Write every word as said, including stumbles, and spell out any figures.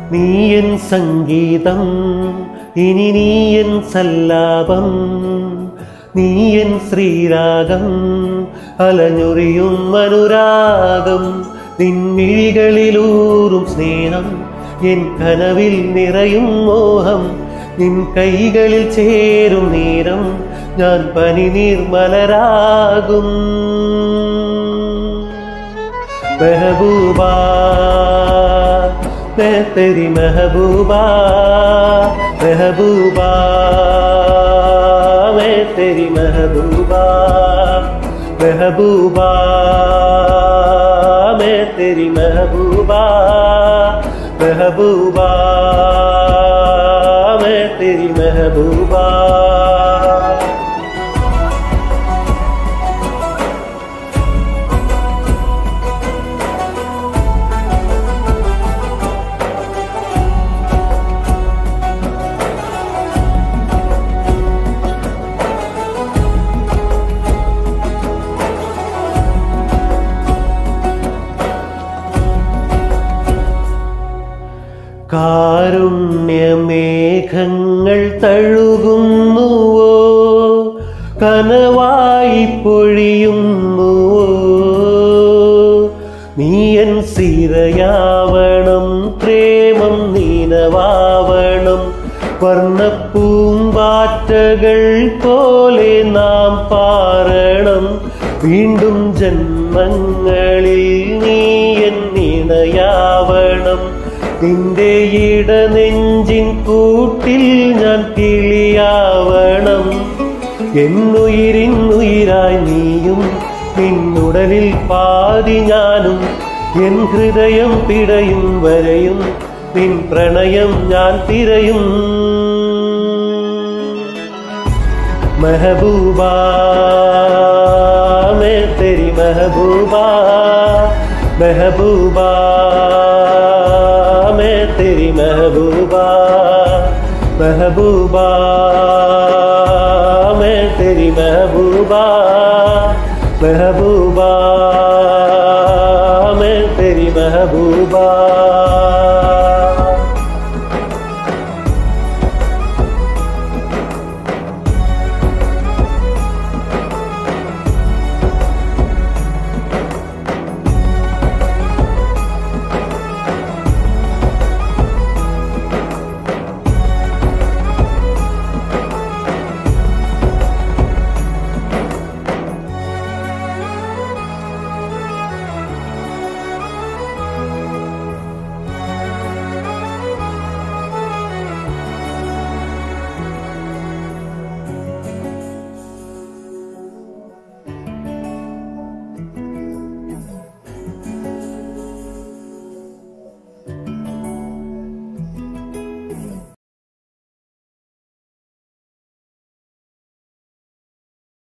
നീയൻ സംഗീതം ഇനി നീയൻ സല്ലാപം നീയൻ ശ്രീരാഗം അലഞ്ഞൊറിയും അനുരാഗം നിൻമിഴികളിലൂറും സ്നേഹം എൻ കനവിൽ നിറയും മോഹം നിൻ കൈകളിൽ ചേരും നേരം ഞാൻ പനിനീർ മലരാകും മെഹബൂബാ मैं तेरी महबूबा महबूबा मैं तेरी महबूबा महबूबा मैं तेरी महबूबा महबूबा मैं तेरी महबूबा കാരുണ്യമേഘങ്ങൾ തഴുകുന്നുവോ കനവായി പൊഴിയുന്നുവോ നീയൻ സിരയാവണം പ്രേമം നീനവാവണം വർണ്ണപ്പൂമ്പാറ്റകൾ പോലെ നാം പാറണം വീണ്ടും ജന്മങ്ങളിൽ നീയൻ ഇണയാവണം നിന്റെ ഇടനെഞ്ചിൻ കൂട്ടിൽ ഞാൻ കിളിയാവണം എന്നുയിരിന്നുയിരായി നീയും നിന്നുടലിൽ പാതി ഞാനും എൻ ഹൃദയം പിടയും വരെയും നിൻ പ്രണയം ഞാൻ തിരയും മെഹബൂബാ मैं तेरी महबूबा महबूबा मैं तेरी महबूबा महबूबा मैं तेरी महबूबा महबूबा मैं तेरी महबूबा।